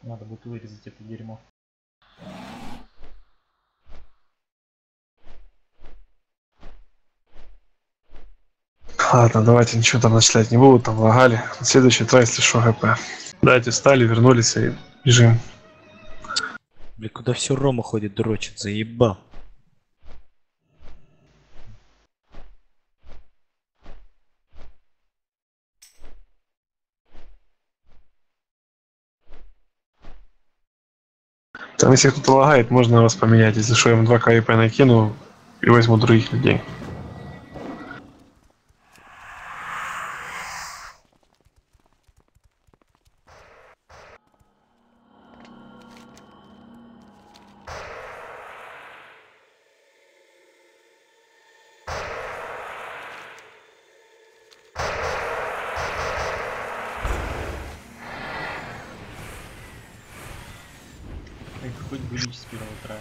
Надо будет вырезать это дерьмо. Ладно, давайте ничего там начислять не буду, там лагали. Следующий трай, если что, ГП. Дайте, встали, вернулись и бежим. Бля, куда все Рома ходит, дрочит, заебал. Там, если кто-то лагает, можно вас поменять. Если что, я вам 2 КИП накину и возьму других людей. Хоть глич с первого трая,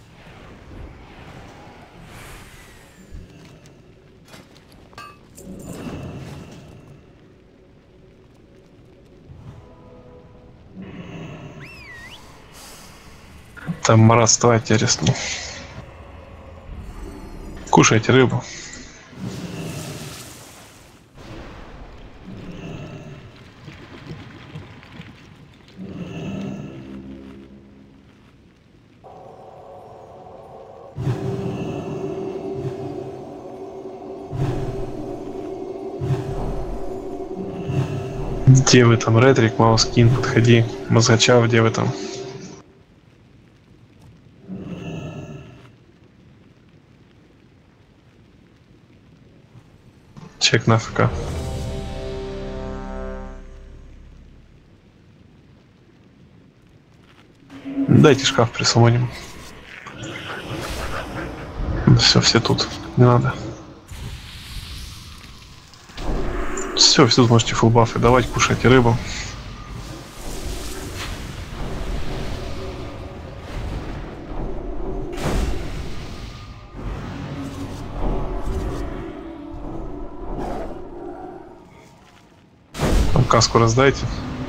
Там Марас, давайте рискну. Кушайте рыбу. Где вы там, Ретрик, Маускин, подходи. Мозгачав, где вы там? Чек на ФК. Дайте шкаф присумоним. Все тут. Не надо. Все тут можете фулбафы давать, кушайте рыбу. Там каску раздайте.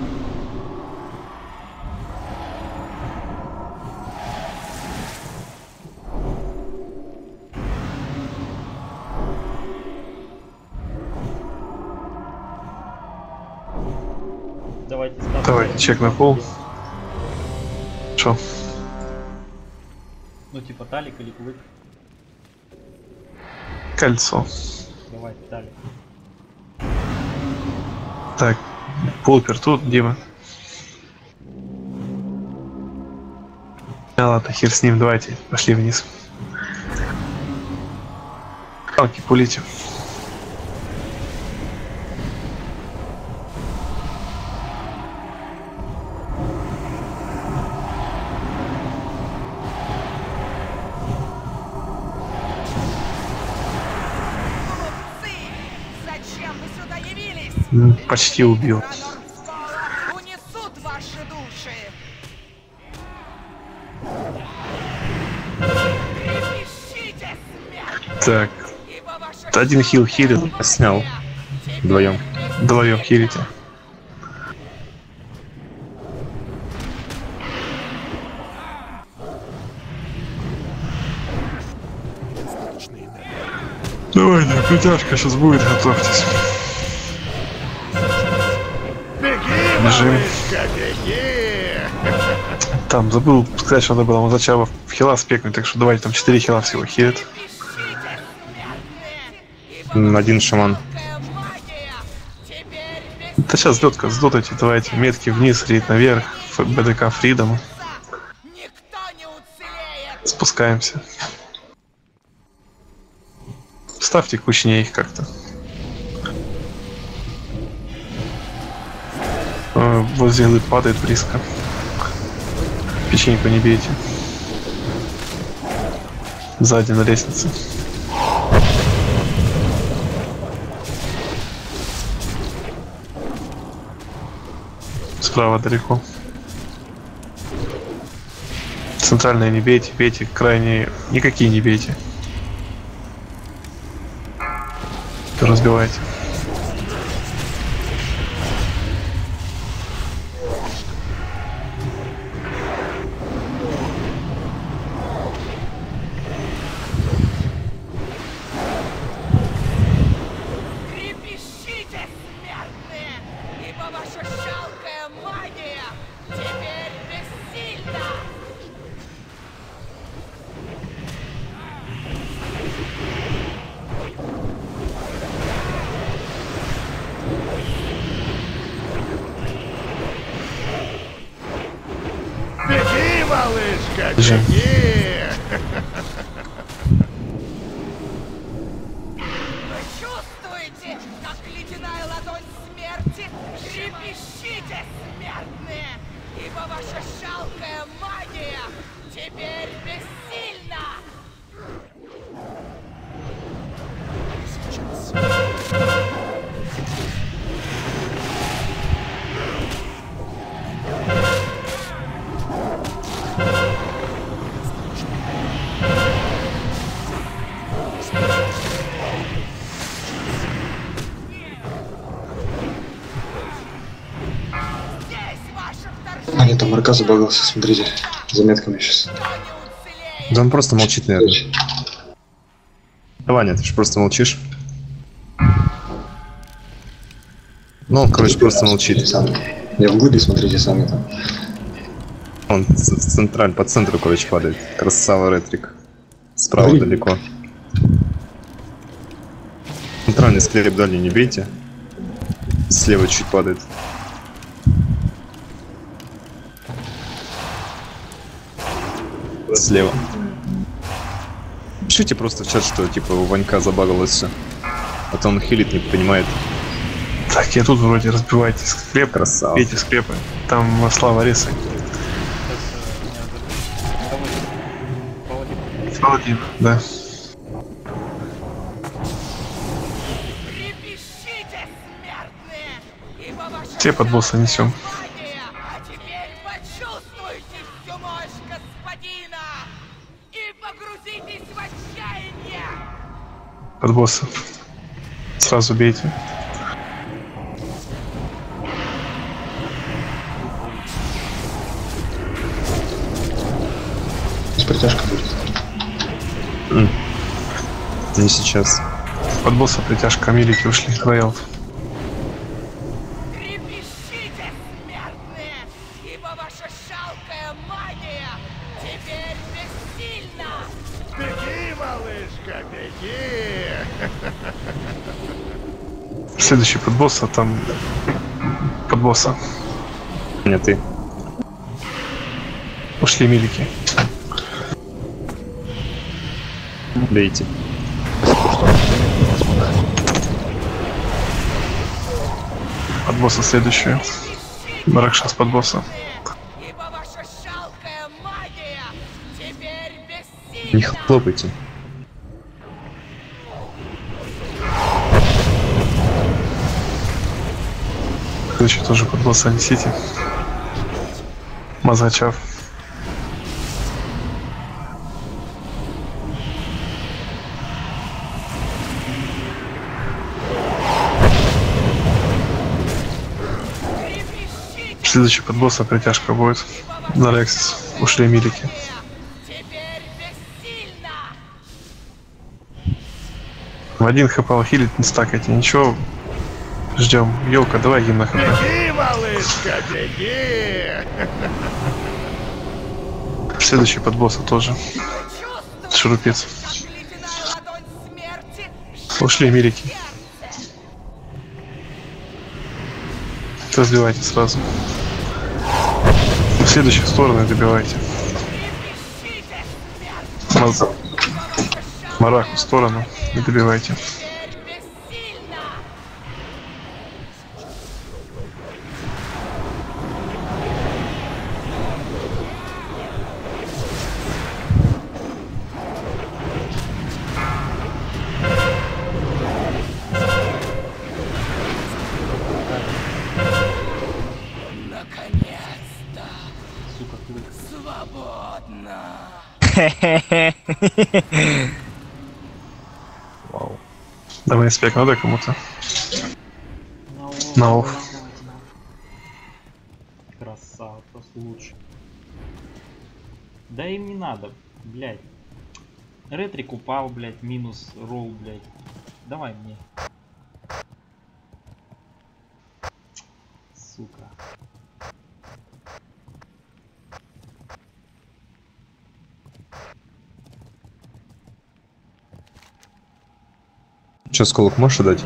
Давайте чек на пол. Что? ну типа талик или клык. Кольцо. Давай, талик. Так, Пулпер тут, Дима. Ладно, хер с ним, давайте, пошли вниз. Палки пулите. Почти убил. Унесут ваши души. Так. Один хил хилит. Снял. Вдвоем. Вдвоем хилите. Давайте, притяжка сейчас будет, готовьтесь. Бежим. Там забыл сказать, что надо было Мазачава в хила спекнуть, так что давайте там 4 хила всего хилит. Один шаман. Да сейчас взлетка, взлетайте, давайте метки вниз, рейд наверх, БДК Фридом. Спускаемся. Ставьте кучнее их как-то. Возле глыб падает близко. Печеньку не бейте. Сзади на лестнице. Справа далеко. Центральные не бейте, бейте крайние. Никакие не бейте. Разбивайте. Бежим. Вы чувствуете, как ледяная ладонь смерти? Трепещите, смертные! Ибо ваша жалкая магия теперь бессильна! Здесь ваше вторжение! А, нет, там Марка забагался, смотрите. Заметками сейчас. Кто не уцелеет? Да он просто молчит, наверное. Да, Ваня, ты же просто молчишь. Ну, он, короче, просто молчит. Я вглубь, смотрите сами там. Он централь, по центру, короче, падает. Красава ретрик. Справа Блин. далеко. Центральный склеп дальний не бейте. Слева чуть падает. Слева. Пишите просто в чат, что типа у Ванька забагалось все. А то он хилит, не понимает. Так, я тут вроде разбивайте склеп. Красава. Бейте склепы. Там Слава Ресы. Паладин, да. Трепещите, смертные! Ибо ваша Все под босса несем. магия! А теперь почувствуйте всю мощь господина! И погрузитесь в отчаяние! Под босса. Сразу бейте. Сейчас притяжка будет. Не сейчас. Под босса притяжка, милики ушли. Роял. Трепещите, смертные! Ибо ваша жалкая магия теперь бессильна! Следующий под босса, там под босса. Не ты. Ушли милики. Бейте. Под босса следующую. Баракшас под босса. Ибо ваша жалкая магия теперь Не бессильна! хлопайте. Следующий тоже под босса несите. Мазачав. Трепещите, Следующий под босса притяжка будет. На Рексис. Ушли милики. теперь бессильна! В один хп хилит, не стакайте, ничего. Ждем. Елка, давай гимн на хп. Следующий под босса тоже. Чувствуете, Шурупец. как ледяная ладонь смерти Ушли милики. Разбивайте сразу. В следующих стороны добивайте. трепещите, смертные! Маз... Мараку в сторону и добивайте. Теперь бессильна! Наконец-то! Сука, ты Свободно! Давай спек надо кому-то. На офф. Красава, просто лучше. Да им не надо, блядь. Ретрик упал, блядь, минус ролл, блядь. Давай мне. Сука. Че, сколок можешь дать?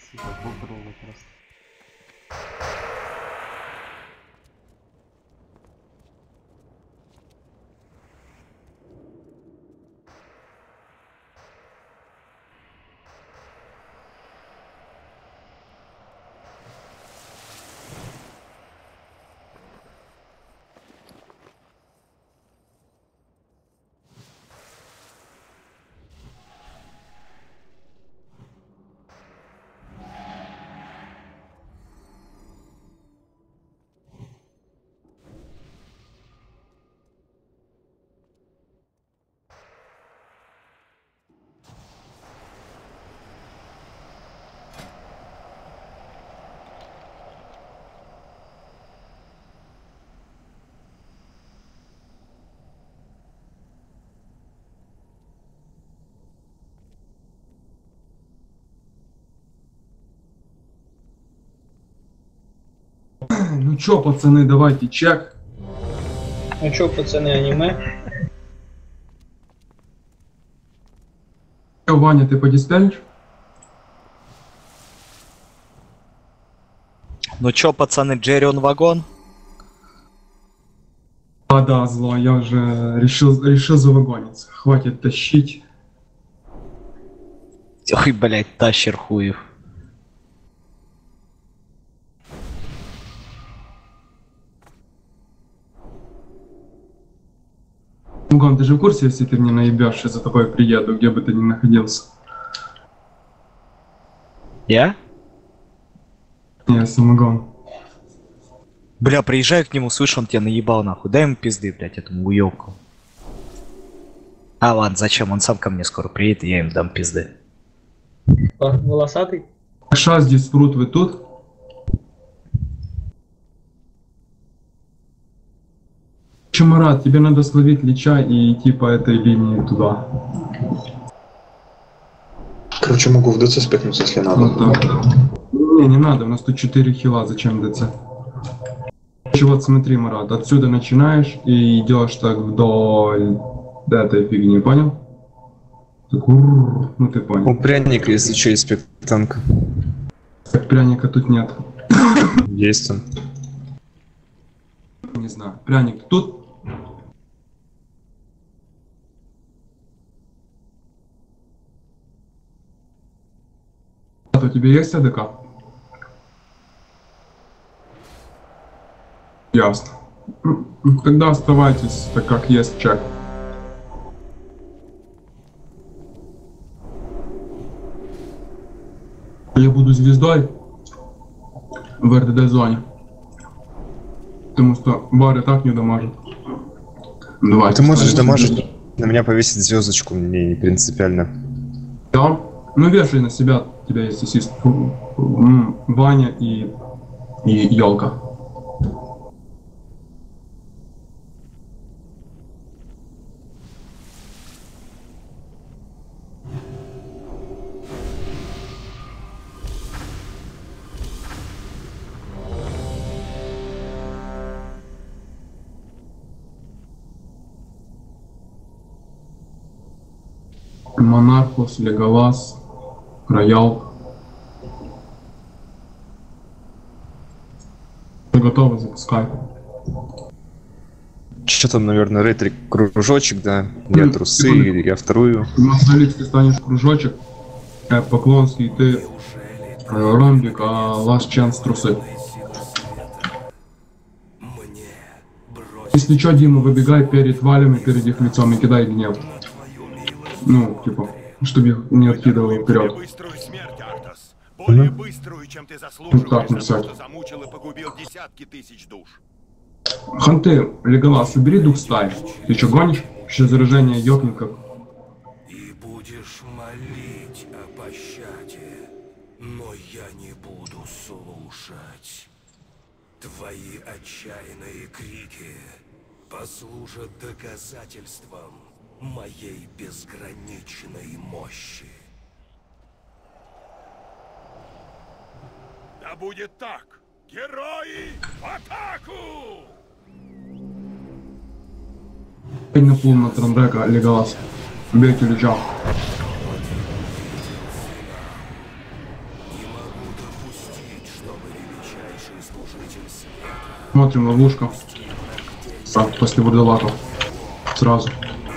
сука, бог роллы просто. Ну чё, пацаны, давайте чек. Ну чё, пацаны, аниме? Чё, Ваня, ты подиспелишь? Ну чё, пацаны, Джеррион вагон? А, да, зло, я уже решил завагониться. Хватит тащить. Ой, блядь, тащер хуев. Муган, ты же в курсе, если ты мне наебешь, я за тобой приеду, где бы ты ни находился? Я? Не, Самогон. Бля, приезжаю к нему, слышу, он тебя наебал нахуй. Дай ему пизды, блядь, этому уёбку. А ладно, зачем? Он сам ко мне скоро приедет, и я им дам пизды. Волосатый? Ша здесь спрут, вы тут? Чумарат, тебе надо словить Лича и идти по этой линии туда. Короче, могу в ДЦ спекнуться, если надо. Вот так, да. Не надо, у нас тут 4 хила, зачем ДЦ? Короче, вот смотри, Марат, отсюда начинаешь и идешь так вдоль этой фигни, понял? Так, ну ты понял. У пряника, если что, есть спектанка. Так, пряника тут нет. Есть он. Не знаю. Пряник тут? А у тебя есть АДК? Ясно. Тогда оставайтесь, так как есть чек. Я буду звездой в РДД-зоне. Потому что бар и так не дамажит. Давай. Ты можешь дамажить, на меня повесить звездочку, мне не принципиально. Да? Ну вешай на себя, у тебя есть ассист. Ваня и Ёлка. Монархус, Леголас, Роял. Ты готовы, запускай. Что там, наверное, ретрик кружочек, да? Я трусы, или я вторую. Масолик, ты станешь кружочек, Поклонский, ты ромбик, а Last Chance трусы. Если что, Дима, выбегай перед валями, перед их лицом и кидай гнев. Ну, типа, чтобы их не откидывало вперед. Быструю смерть, Артас. Более быструю, чем ты заслуживаешь, так, за всяк. то, что замучил и погубил десятки тысяч душ. Ханты, Леголас, убери дух стаи. Ты что, гонишь? Еще заражение ёбников. И будешь молить о пощаде, но я не буду слушать. Твои отчаянные крики послужат доказательством моей безграничной мощи. Да будет так! Герои, в атаку! На пул на Трандека, Леголас. Бейте Лича. Не могу Лучший служитель света. Смотрим ловушка. После бурдалаков. Сразу.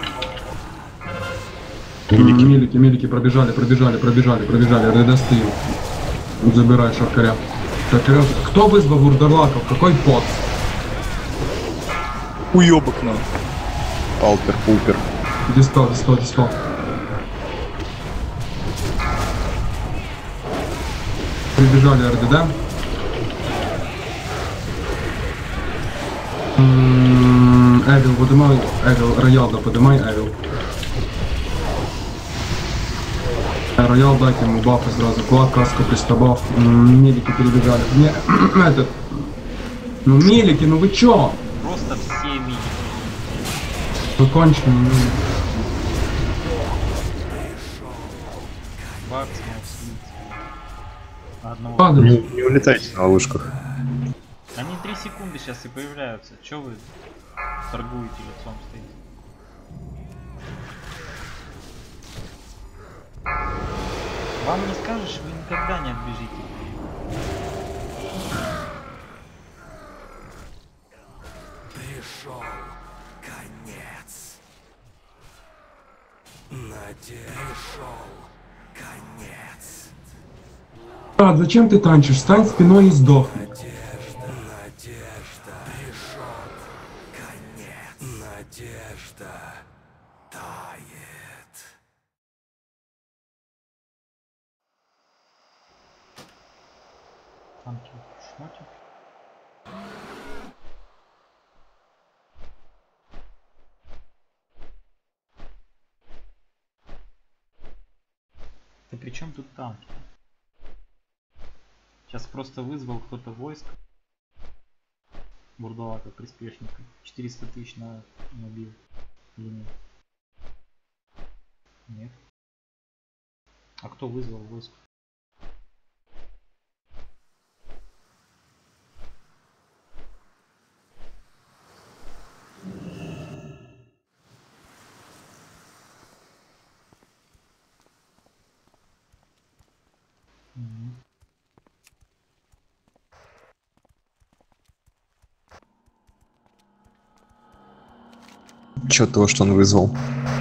Милики пробежали. РДД стоим. Забирай шаркаря. Кто вызвал бурдалаков? Какой бот? Уёбок на. Алпер, пулпер. Диспел. Прибежали РДД. Эвил, подымай. Эвил, Роял, да подымай, Эвил. Роял, дайте ему бафы сразу. Клад, каска, пристабав. Милики перебежали. Не, этот... Ну, милики, ну вы чё? Просто все мили. Вы конченые милики. Бакс, одного. Падали. Не улетайте на ловушках. Они 3 секунды сейчас и появляются. Чё вы торгуете лицом стоите? Вам не скажешь, вы никогда не отбежите. Пришел конец. Пришел конец. А, зачем ты танчишь? Стань спиной и сдохни. Надежда. Пришел конец. Надежда тает. Танки, шмотик. Да при чем тут танки? Сейчас просто вызвал кто-то войск. Бурдалака, приспешника. 400 тысяч набил. Или нет? Нет. А кто вызвал войск? Чё того, что он вызвал?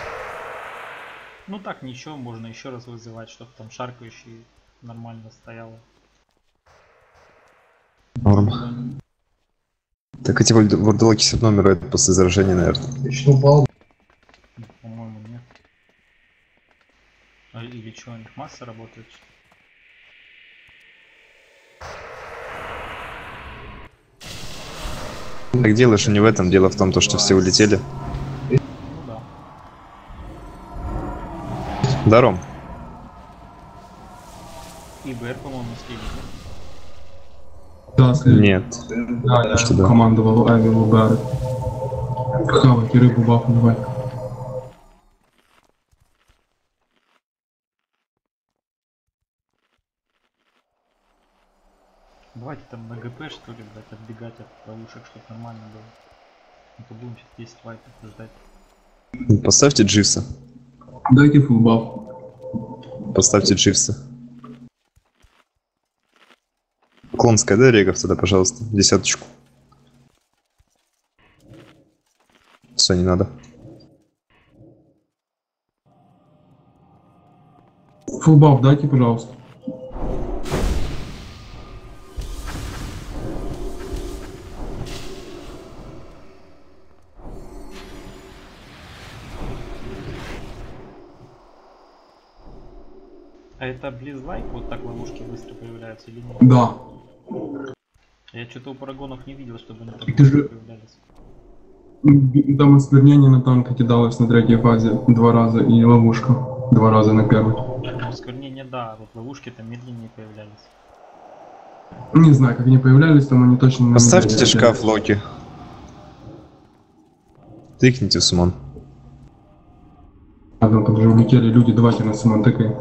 Ну так ничего, можно еще раз вызывать, чтобы там шаркающий нормально стояло. Норм. Так эти вурдалаки все равно умирают после заражения, наверное. По-моему, нет. Или что, у них масса работает? Так дело же не в этом, дело в том, что все улетели. Ну да. Даром. ИБР, по-моему, слили. Да, слили. Нет. Да, я Что да? командовал Эвил Барретт. Хавайте рыбу бафу давай. Давайте там на ГП, что ли, блядь, отбегать от ловушек, чтобы нормально было. А то будем сейчас 10 лайков ждать. Поставьте Дживса. Дайте фулл баф. Поставьте Дживса. Клонская, да, регов тогда, пожалуйста. 10. Все, не надо. Фулл баф дайте, пожалуйста. А это близлайк, вот так ловушки быстро появляются или нет? Да. Я что-то у парагонов не видел, чтобы они так Ты быстро же- появлялись. Там осквернение на танка кидалось на 3-й фазе 2 раза и ловушка 2 раза на 1-й. Ну, осквернение, да, а вот ловушки там медленнее появлялись. Не знаю, как они появлялись, там они точно на Поставьте неделю шкаф появлялись. Локи. Тыкните в сумон. Ладно, там же улетели люди, давайте на самом тыкай.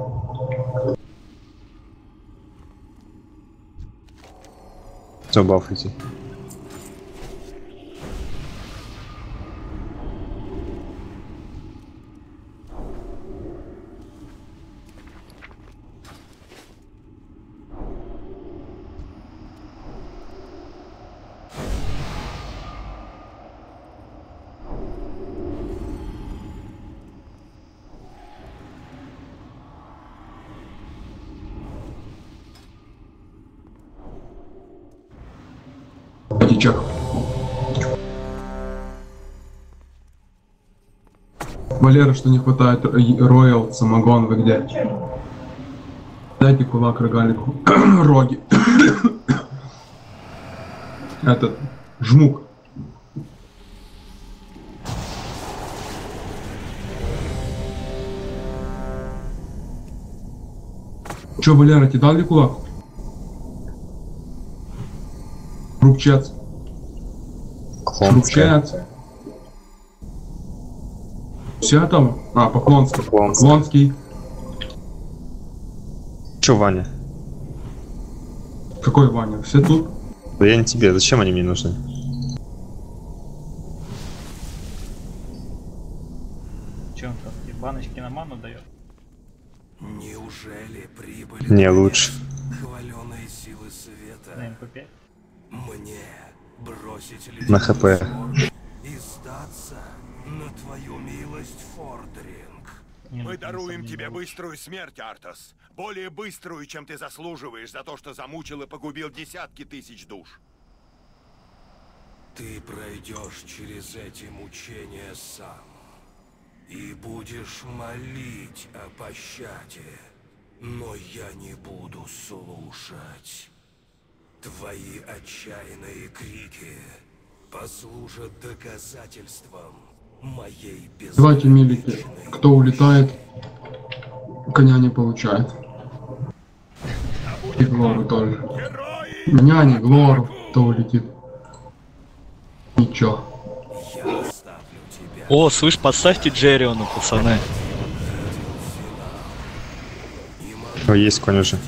Все, бафайте. Чек. Валера, что не хватает Роял, самогон, вы где? Дайте кулак рогалику. Роги. Этот, жмук. Чё, Валера, тебе дали кулак? Рубчец. Рубчец. Все там? А, Поклонский. Поклонский. Чё, Ваня? Какой Ваня? Все тут? Да я не тебе, зачем они мне нужны? Че он там, эти баночки на ману дает? Неужели прибыли Не, наконец лучше. хваленые силы света? На МП5? Мне бросить На ледяную ХП. свору и сдаться на твою милость, Фордринг. Не, Мы ну, даруем на самом тебе деле, быструю смерть, Артас. Более быструю, чем ты заслуживаешь за то, что замучил и погубил десятки тысяч душ. Ты пройдешь через эти мучения сам и будешь молить о пощаде, но я не буду слушать. Твои отчаянные крики послужат доказательством моей Давайте, милики. безграничной Кто улетает, коня не получает. И Глору тоже. Герои! Меня не Глору, кто улетит. Ничего. Я оставлю тебя. О, слышь, поставьте Джериону, пацаны. О, есть конь уже.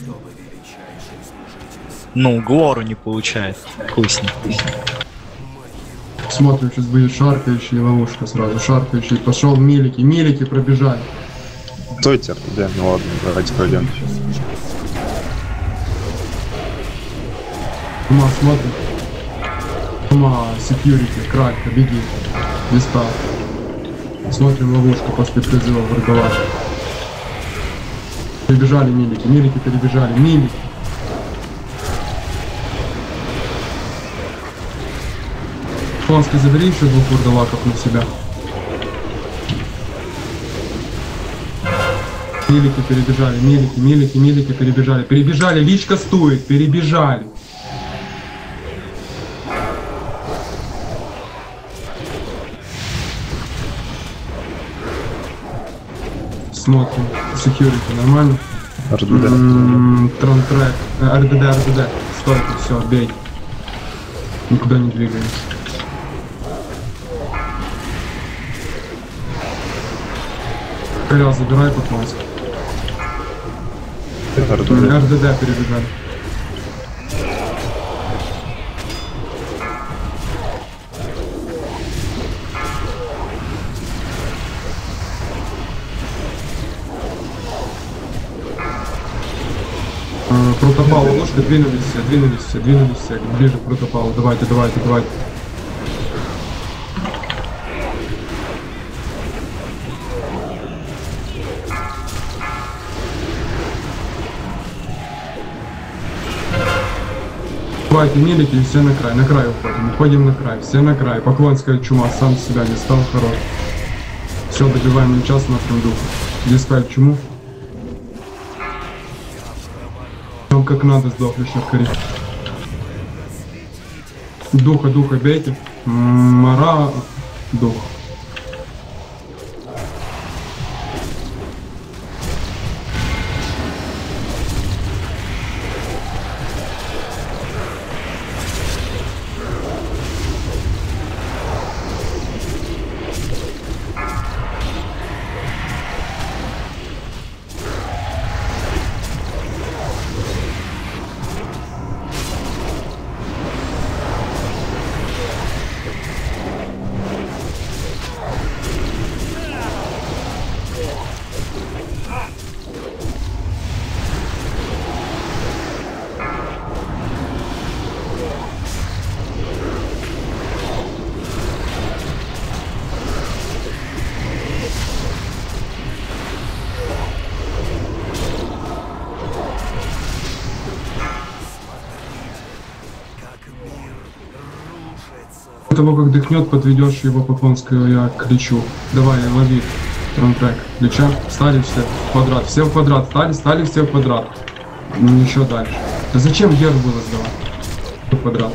Ну, Глору не получает. Хуй с ним. Смотрим, сейчас будет шаркающий ловушка сразу. Шаркающий. Пошел милики. Милики пробежали. Стойте, да, ну ладно, давайте пройдем. Ума, смотрим. Ума, security, кралька, беги. Места. Смотрим ловушку после призыва враговать. Перебежали милики. Милики перебежали. Милики. Фонский, забери еще двух вурдалаков на себя. Милики перебежали, милики перебежали. Перебежали, личка стоит, перебежали. Смотрим, security, нормально? РДД. Тронтрек, РДД. Стойте, все, бей. Никуда не двигаемся. Коля, забирай Поклонский. РДД перебегали. Протопал, ложка, двинулись все, ближе к протопалу, давайте. Давайте, милики, все на край уходим на край, все на край. Поклонская чума, сам себя не стал, хорош. Все, добиваем на час, смотрим духа. Диспель чуму. Там как надо сдохли, шаркари. Духа бейте. Мара, дух. Как мир После того, как дыхнет, подведешь его по конскому, я кричу. Давай, лови. Тронтрек. Лича. Стали все в квадрат. Все в квадрат. Стали все в квадрат. Еще дальше. Да зачем Геру было сдавать? В квадрат.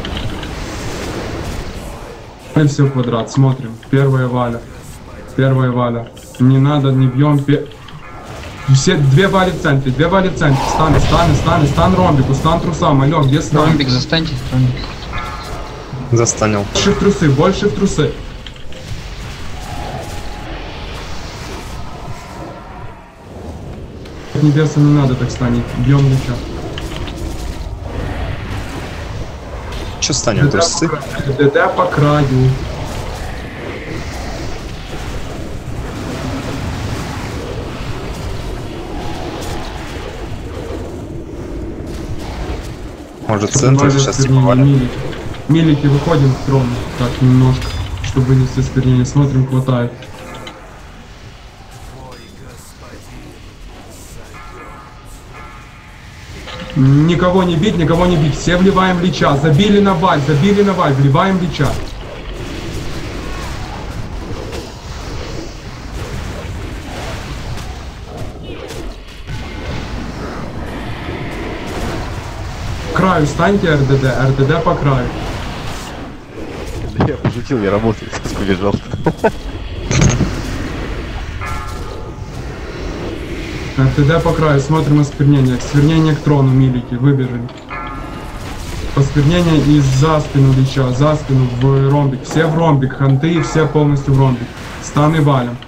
Стали все в квадрат. Смотрим. Первая Валя. Первая Валя. Не надо, не бьем. Все, две Вали в центре. Две Вали в центре. Стан ромбику. Стан трусам. Алло, где стан? Ромбик, застаньте. Ромбик. Застанил. Больше в трусы, больше в трусы. От небеса не надо так станет. Бьем лича. Че станем, трусы? ДД по краю. Может, центр сейчас типа валят? Милики, выходим в трон. Так, немножко. Чтобы вынести осквернение. Смотрим, хватает. Никого не бить, никого не бить. Все вливаем лича. Забили на валь, вливаем лича. К краю станьте РДД по краю. Я пошутил, я работаю, сейчас побежал. РТД по краю, смотрим осквернение. Осквернение к трону, милики, выбежали. Осквернение и за спину лича, за спину в ромбик. Все в ромбик, ханты, все полностью в ромбик. Стан и валим.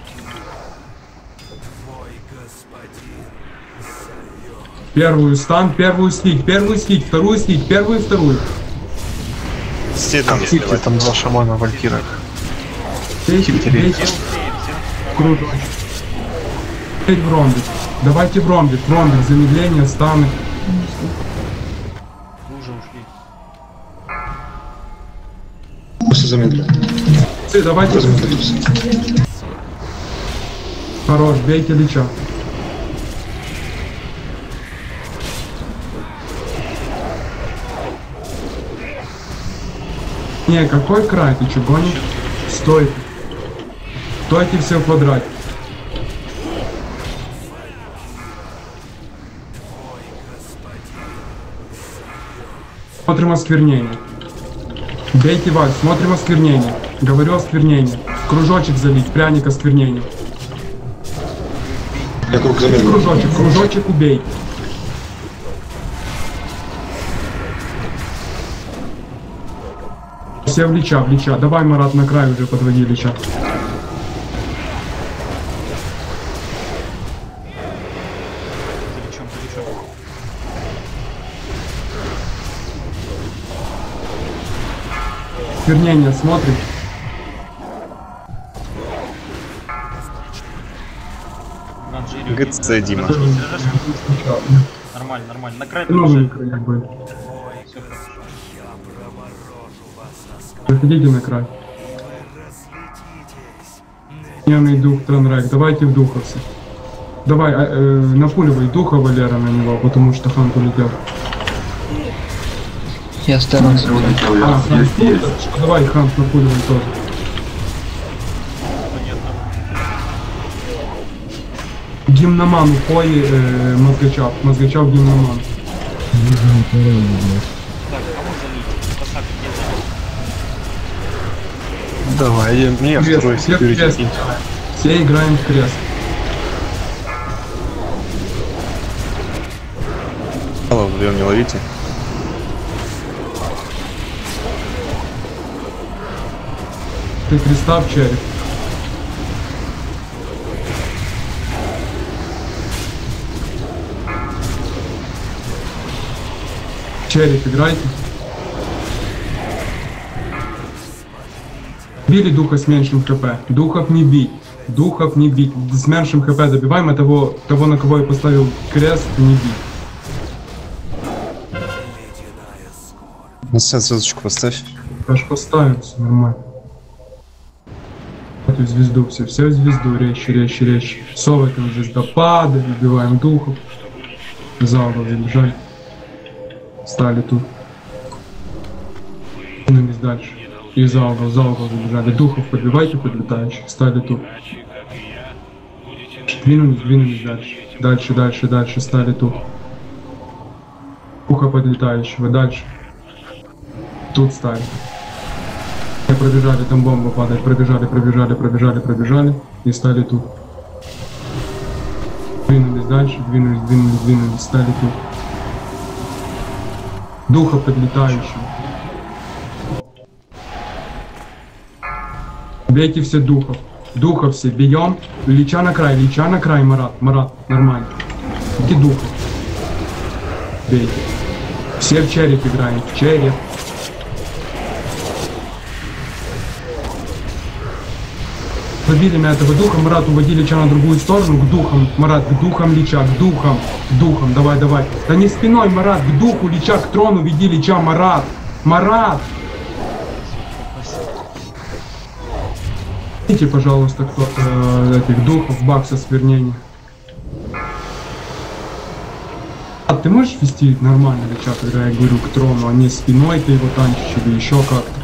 Первую стан, первую слить, вторую слить, первую и вторую. Стены Хильте, там два шамана в валькирах. Бейте. Кружочек. Теперь в ромбик. Давайте в ромбик, замедление, станы. Уже ушли. Просто замедлил. Давайте. Хорош, бейте лича. Не, какой край? Ты чё, гонишь? Стойте. Стойте все в квадрате. Смотрим осквернение. Бейте валь, смотрим осквернение. Говорю осквернение. Кружочек залить, пряник осквернение. Я круг замедлил. Кружочек убей. Все в лича. Давай, Марат, на край уже подводи лича. Осквернение, смотрим. ГЦ, Дима. Нормально. На край Новый побежали. край будет. Все хорошо. Заходите на край. Гневный дух Транрек, давайте в духовцы. Давай, напуливай духа Валера на него, потому что Хант улетел. Я стараюсь. Хант, давай, Хант, напуливай тоже. Гимноман, уходи, мозгачав гимноман. Так, кому залить? Посадки где залить? Давай, мне второй Все в секьюрити крест. кинь. Все играем в крест. Алло, вдвоем не ловите. Ты креста в череп. Череп играйте. Били духа с меньшим хп. Духов не бить. С меньшим хп добиваем, а того, на кого я поставил крест, не бить. На себя звездочку поставь. Аж поставим, все нормально. Эту звезду все в звезду, резче. Совы там звездопады, убиваем духов. Залго забежали. Стали тут. Двинулись дальше. И за угол забежали. Духов подбивайте, подлетающих. Стали тут. Двинулись дальше. Стали тут. Духа подлетающего. Дальше. Тут стали. Пробежали, там бомба падает. Пробежали. И стали тут. Двинулись дальше. Двинулись. Стали тут. Духа подлетающего. Бейте все духов. Духов все бьем. Лича на край, Марат, нормально. Бейте духов. Бейте. Все в череп играем, в череп. Побили на этого духа, Марат, уводи Лича на другую сторону, к духам, Марат, к духам Лича, к духам, давай. Да не спиной, Марат, к духу Лича, к трону веди Лича, Марат! Видите, пожалуйста, кто этих духов, бакса свернения. А ты можешь вести нормально Лича, когда я говорю к трону, а не спиной ты его танчишь или еще как-то?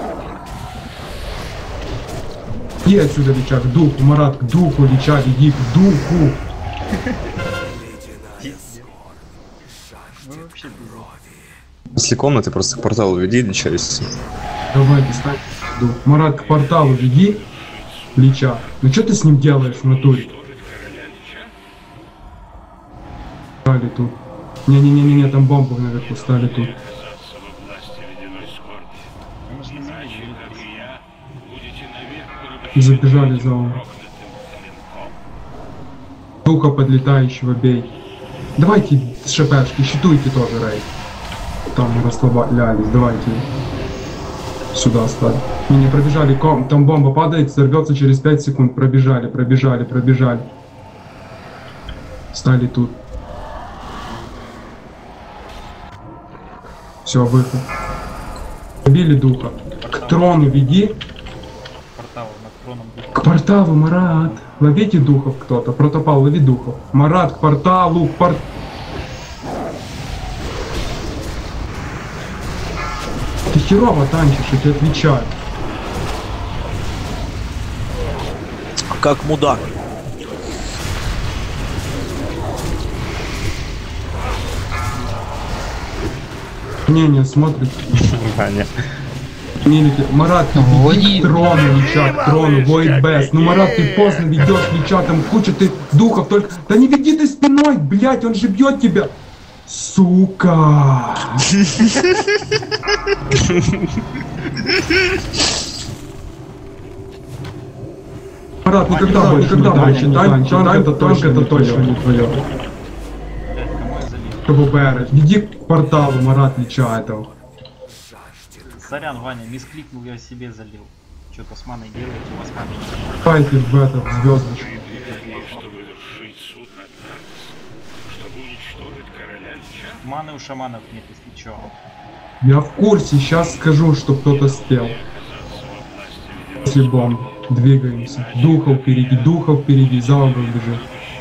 Иди отсюда, Лича, к духу, Марат, к духу, Лича, иди к духу. После комнаты просто к порталу веди, Лича, и все. Давай, достань. Марат, к порталу веди. Лича. Ну что ты с ним делаешь в натуре? Стали тут. Не, там бомбы наверху, стали тут. Забежали за угол. Духа подлетающего бей. Давайте с ШПшки, щитуйте тоже, Рэй. Там расслаблялись, давайте. Сюда стали. Не пробежали, там бомба падает, взорвется через 5 секунд. Пробежали. Стали тут. Все, выход. Побили духа. К трону веди. К порталу, Марат. Ловите духов кто-то. Протопал, лови духов. Марат, к порталу, Ты херово танчишь, я тебе отвечаю. Как мудак. Не, смотрит. Аня. Марат, ты веди к трону, Лича, к трону, Void Best. Ну, Марат, ты поздно ведешь, Лича, там куча ты духов только... Да не веди ты спиной, блять, он же бьет тебя. Сука. Марат, никогда больше танк это точно не твое. КВБР, веди к порталу, Марат, Лича этого. Сорян, Ваня, мискликнул, я себе залил. Что-то с маной делаете, у вас маны. Давайте в это, в звездочку. Маны у шаманов нет, если чё. Я в курсе, сейчас скажу, что кто-то спел. После бомб. Двигаемся. Духов впереди, за угол бежит.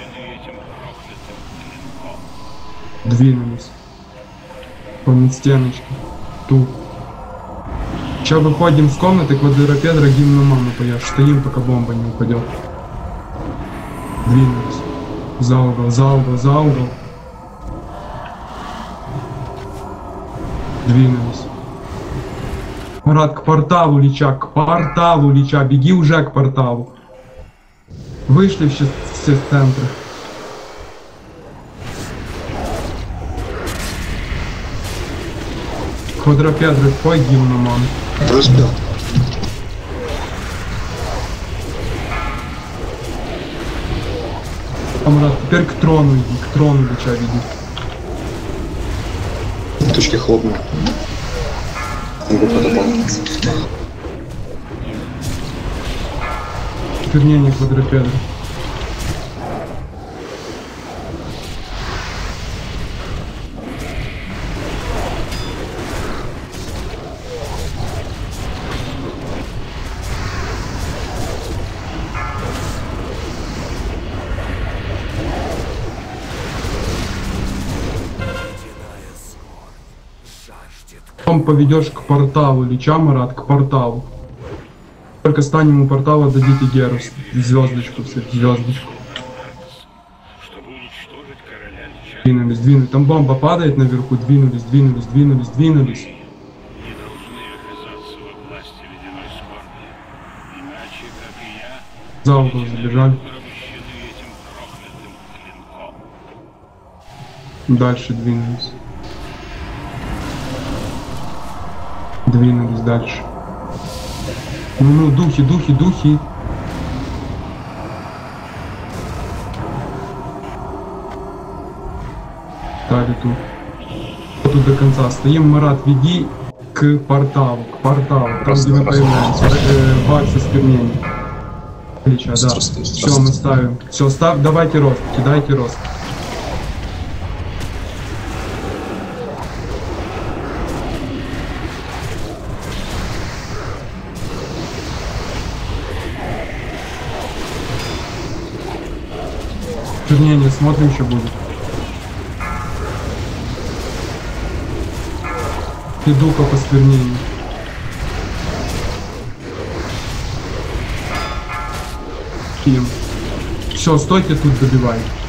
Двинулись. По стеночке. Тут. Сейчас выходим с комнаты, квадропедра, гимну маму поешь. Стоим, пока бомба не упадет. Двинулись. За угол. Двинулись. Марат, к порталу, Лича, беги уже к порталу. Вышли все с центра. Квадропедры, пойди на маму. Разбил. Марат, теперь к трону Лича веди. Точки хлопнул. Могу протопал. Вернее, квадропедры. потом поведешь к порталу Лича, Марат, к порталу. Только станем у портала, дадите Геру звездочку, звездочку. Двинулись, двинулись. Там бомба падает наверху, двинулись, двинулись, двинулись, двинулись. За угол забежали. Дальше двинулись. Двинулись дальше. Ну, духи, духи, духи. Стали тут. Тут до конца стоим. Марат, веди к порталу, там где мы появляемся. Бакс осквернения. Лича, да. Все, мы ставим. Все, давайте рост, кидайте рост. Не, смотрим, что будет. И духа посквернения. Все, стойте тут, добивай.